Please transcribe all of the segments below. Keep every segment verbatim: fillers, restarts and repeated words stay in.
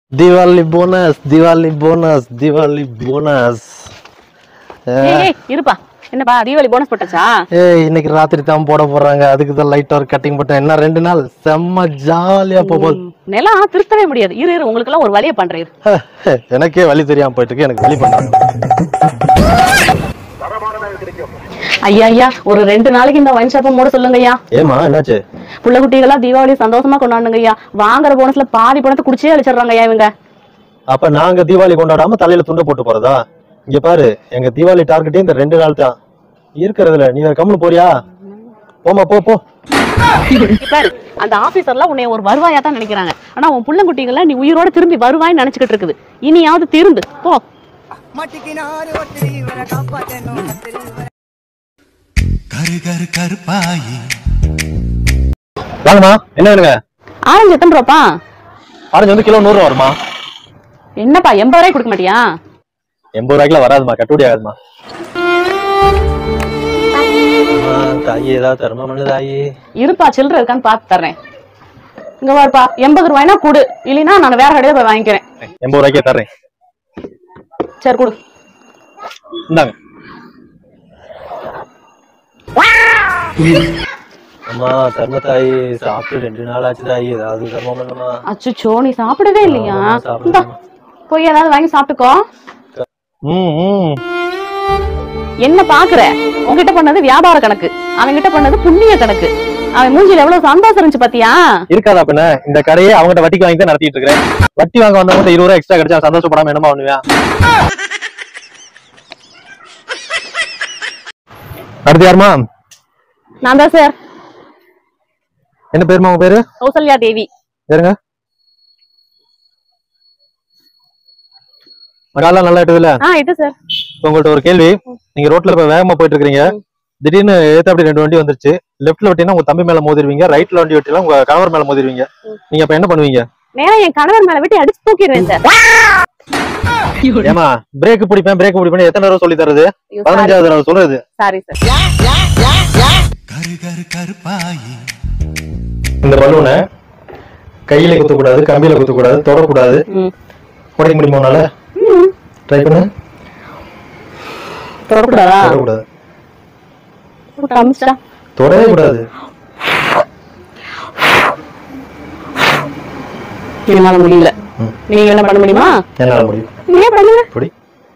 Diwali bonus, Diwali bonus, Diwali bonus. ஏய் இருப்பா. என்னப்பா தீபாவளி போனஸ் போட்டாச்சா? ஏய் இன்னைக்கு ராத்திரி தான் போட போறாங்க. அதுக்கு தான் லைட் ஒரு கட்டிங் போட்டேன். என்ன ரெண்டு நாள் செம்ம ஜாலியா போகுது. நெலாம் திருத்தவே முடியாது. இரு இரு உங்களுக்கு எல்லாம் ஒரு வழிய பண்றேன். எனக்கே வழி தெரியாம போயிட்டு இருக்கு. எனக்கு வழி பண்றாங்க. ஐயா ஐயா ஒரு ரெண்டு நாளைக்கு இந்த வைன் ஷாப்பை மூட சொல்லுங்க ஐயா. ஏமா என்னாச்சு? புள்ள குட்டிகளா தீபாவளி சந்தோஷமா கொண்டாடுங்க ஐயா. வாங்குற போனஸ்ல பாதி பணத்தை குடிச்சே அழிச்சிடுறாங்க ஐயா இவங்க. அப்ப நாங்க தீபாவளி கொண்டாடாம தலையில துண்டை போட்டு போறதா? இங்க பாரு எங்க தீபாவளி டார்கெட்டே இந்த ரெண்டு நாள் தான் இருக்கிறதுல. நீ கம்முனு போறியா? போமா போ போ. பாரு அந்த ஆபீசர்லாம் உன்னை ஒரு வருவாயா தான் நினைக்கிறாங்க. ஆனா உன் புள்ள குட்டிகள நீ உயிரோட திரும்பி வருவாய்னு நினைச்சிட்டு இருக்குது. இனியாவது திருந்து போ. வாங்கம்மா என்ன வேணுங்க? ஆரஞ்சு எத்தனை ரூபாப்பா? ஆரஞ்சு வந்து கிலோ நூறு ரூபா வருமா? என்னப்பா எண்பது ரூபாய்க்கு கொடுக்க மாட்டியா? எண்பது ரூபாய்க்குல வராதுமா, கட்டுப்படி ஆகாதுமா. தாயி ஏதாவது தருமா மண்ணு தாயி? இருப்பா சில்லற இருக்கான்னு பார்த்து தர்றேன். இங்க வாருப்பா, எண்பது ரூபாய்னா கொடு, இல்லைன்னா நான் வேற கடையில போய் வாங்கிக்கிறேன். எண்பது ரூபாய்க்கே தர்றேன். சரி கொடு. இந்தாங்க. அம்மா தர்ம தாயி, சாப்பிட்டு ரெண்டு நாள் ஆச்சு தாயி, ஏதாவது தர்மம் பண்ணுமா? அச்சோ நீ சாப்பிடவே இல்லையா? போய் ஏதாவது வாங்கி சாப்பிட்டுக்கோ. என்ன பாக்குற? உங்ககிட்ட பண்ணது வியாபார கணக்கு, அவன் கிட்ட பண்ணது புண்ணிய கணக்கு. அவன் மூஞ்சில எவ்வளவு சந்தோஷம் இருந்துச்சு பாத்தியா? இருக்காதா பின்ன? இந்த கடையை அவங்ககிட்ட வட்டிக்கு வாங்கி தான் நடத்திட்டு இருக்கிறேன். வட்டி வாங்க வந்தவங்க இருபது ரூபாய் எக்ஸ்ட்ரா கிடைச்சா சந்தோஷப்படாம என்னமா பண்ணுவியா? அடுத்து யாருமா? நான் தான் சார். என்ன பேருமா உங்க பேரு? கௌசல்யா தேவி. சரிங்க. மகாலா நல்லா இட்டுதுல? ஆ இட்டு சார். உங்கள்ட்ட ஒரு கேள்வி. நீங்க ரோட்ல இப்ப வேகமா போயிட்டு இருக்கீங்க. திடீர்னு ஏத்த அப்படி ரெண்டு வண்டி வந்துருச்சு. லெஃப்ட்ல வட்டினா உங்க தம்பி மேல மோதிடுவீங்க, ரைட்ல வண்டி வட்டினா உங்க கணவர் மேல மோதிடுவீங்க. நீங்க அப்ப என்ன பண்ணுவீங்க? நேரா என் கணவர் மேல விட்டு அடிச்சு தூக்கிடுவேன் சார். ஏமா பிரேக் பிடிப்பேன் பிரேக் பிடிப்பேன் எத்தனை தடவை சொல்லி தரது? பதினஞ்சாவது தடவை சொல்றது. Sorry sir. இந்த பலூனை கையில குத்த கூடாது, கம்பியில குத்த கூடாது, தொடக்கூடாது. உடைக்க முடியுமா உன்னால? ட்ரை பண்ணு. தொடக்கூடாதா? தொடக்கூடாது. காமிச்சா தொடவே கூடாது. என்னால முடியல. நீங்க என்ன பண்ண முடியுமா? என்னால முடியும். நீங்க பண்ணுங்க. புடி.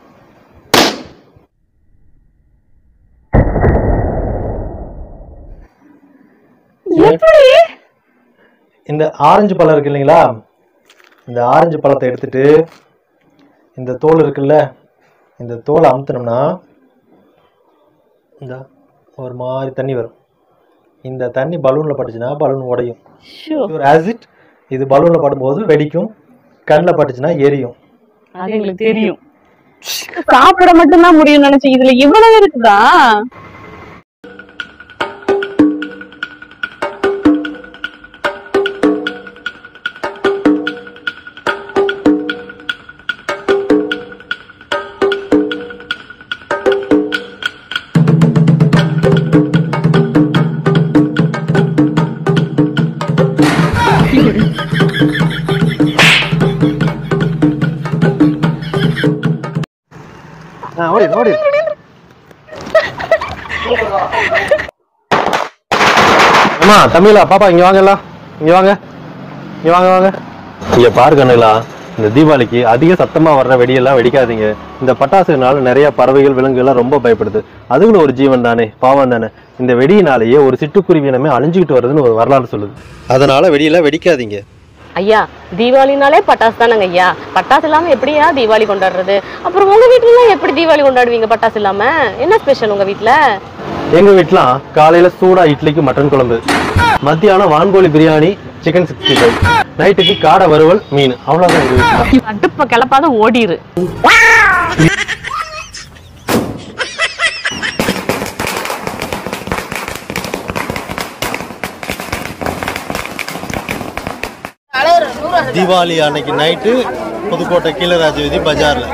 எப்படி? இந்த ஆரஞ்சு பழம் இருக்கு இல்லைங்களா? இந்த ஆரஞ்சு பழத்தை எடுத்துட்டு இந்த தோல் இருக்குல்ல, இந்த தோலை அமுத்தினோம்னா இந்த ஒரு மாதிரி தண்ணி வரும். இந்த தண்ணி பலூன்ல பட்டுச்சுன்னா பலூன் உடையும். ஒரு ஆசிட் இது பலூன்ல படும்போது வெடிக்கும், கண்ணில் பட்டுச்சுன்னா எரியும். அது எங்களுக்கு தெரியும். சாப்பிட மட்டும்தான் முடியும் நினைச்சு இதுல இவ்வளவு இருக்குதா? ஓடி ஓடி. அம்மா தமிழா பாப்பா இங்க வாங்கலாம், இங்க வாங்க, இங்க வாங்க வாங்க. இங்க பாரு கண்ணுங்களா, இந்த தீபாவளிக்கு அதிக சத்தமா வர்ற வெடியெல்லாம் வெடிக்காதீங்க. இந்த பட்டாசுனால நிறைய பறவைகள் விலங்குகள்லாம் ரொம்ப பயப்படுது. அதுகளும் ஒரு ஜீவன் தானே, பாவம் தானே. இந்த வெடியினாலேயே ஒரு சிட்டுக்குருவி இனமே அழிஞ்சுக்கிட்டு வருதுன்னு ஒரு வரலாறு சொல்லுது. அதனால வெடியெல்லாம் வெடிக்காதீங்க. ஐயா தீபாவளினாலே பட்டாசு தானங்க ஐயா. பட்டாசு இல்லாம எப்படியா தீபாவளி கொண்டாடுறது? அப்புறம் உங்க வீட்டுல எப்படி தீபாவளி கொண்டாடுவீங்க பட்டாசு இல்லாம? என்ன ஸ்பெஷல் உங்க வீட்டுல? எங்க வீட்டுலாம் காலையில சூடா இட்லிக்கு மட்டன் குழம்பு, மத்தியானம் வான்கோழி பிரியாணி, சிக்கன் சிக்ஸ்டி ஃபைவ், நைட்டுக்கு காடை வறுவல், மீன். அவ்வளவுதான் எங்க வீட்டுல. அடுப்ப கிளப்பாத ஓடிரு. தீபாவளி அன்னைக்கு நைட்டு புதுக்கோட்டை கீழராஜ வீதி பஜார்ல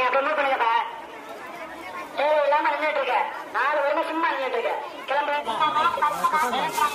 அப்படி மூவ் பண்ணுங்கப்பா. தேவை இல்லாம நின்றுட்டு இருக்க. நாலு வருடம் சும்மா நின்றுட்டு இருக்க. கிளம்பு.